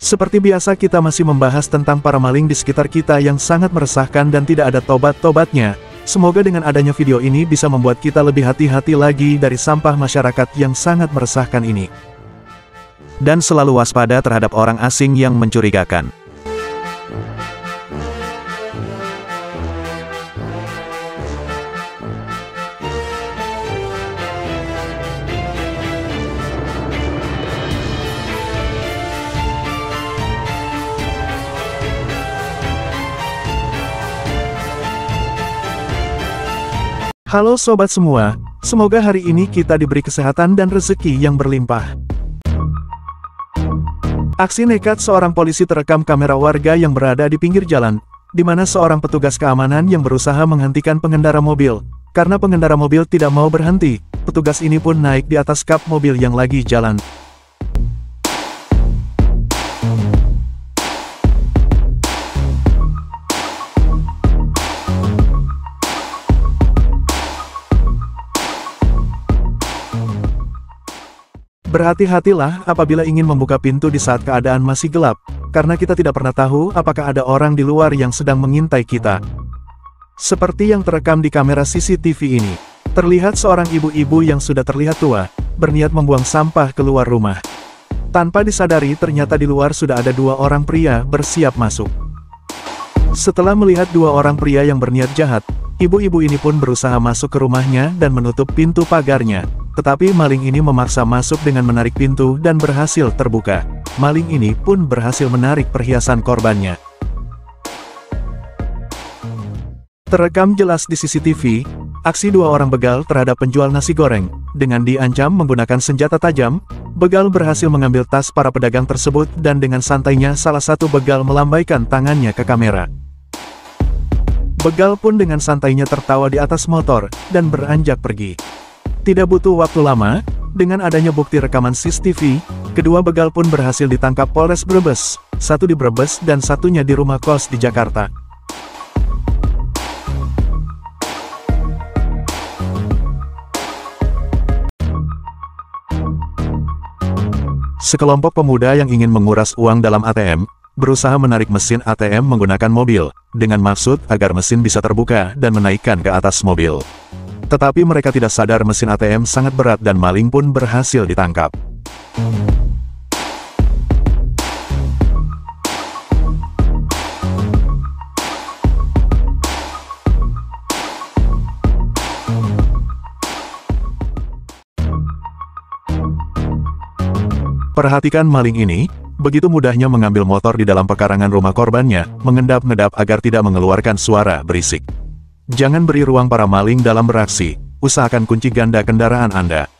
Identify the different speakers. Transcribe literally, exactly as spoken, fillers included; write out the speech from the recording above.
Speaker 1: Seperti biasa kita masih membahas tentang para maling di sekitar kita yang sangat meresahkan dan tidak ada tobat-tobatnya. Semoga dengan adanya video ini bisa membuat kita lebih hati-hati lagi dari sampah masyarakat yang sangat meresahkan ini. Dan selalu waspada terhadap orang asing yang mencurigakan. Halo sobat semua, semoga hari ini kita diberi kesehatan dan rezeki yang berlimpah. Aksi nekat seorang polisi terekam kamera warga yang berada di pinggir jalan, di mana seorang petugas keamanan yang berusaha menghentikan pengendara mobil. Karena pengendara mobil tidak mau berhenti, petugas ini pun naik di atas kap mobil yang lagi jalan. Berhati-hatilah apabila ingin membuka pintu di saat keadaan masih gelap, karena kita tidak pernah tahu apakah ada orang di luar yang sedang mengintai kita. Seperti yang terekam di kamera C C T V ini, terlihat seorang ibu-ibu yang sudah terlihat tua, berniat membuang sampah keluar rumah. Tanpa disadari ternyata di luar sudah ada dua orang pria bersiap masuk. Setelah melihat dua orang pria yang berniat jahat, ibu-ibu ini pun berusaha masuk ke rumahnya dan menutup pintu pagarnya. Tetapi maling ini memaksa masuk dengan menarik pintu dan berhasil terbuka. Maling ini pun berhasil menarik perhiasan korbannya. Terekam jelas di C C T V, aksi dua orang begal terhadap penjual nasi goreng. Dengan diancam menggunakan senjata tajam, begal berhasil mengambil tas para pedagang tersebut dan dengan santainya salah satu begal melambaikan tangannya ke kamera. Begal pun dengan santainya tertawa di atas motor dan beranjak pergi. Tidak butuh waktu lama, dengan adanya bukti rekaman C C T V, kedua begal pun berhasil ditangkap Polres Brebes, satu di Brebes dan satunya di rumah kos di Jakarta. Sekelompok pemuda yang ingin menguras uang dalam A T M, berusaha menarik mesin A T M menggunakan mobil, dengan maksud agar mesin bisa terbuka dan menaikkan ke atas mobil. Tetapi mereka tidak sadar mesin A T M sangat berat dan maling pun berhasil ditangkap. Perhatikan maling ini, begitu mudahnya mengambil motor di dalam pekarangan rumah korbannya, mengendap-ngedap agar tidak mengeluarkan suara berisik. Jangan beri ruang para maling dalam beraksi, usahakan kunci ganda kendaraan Anda.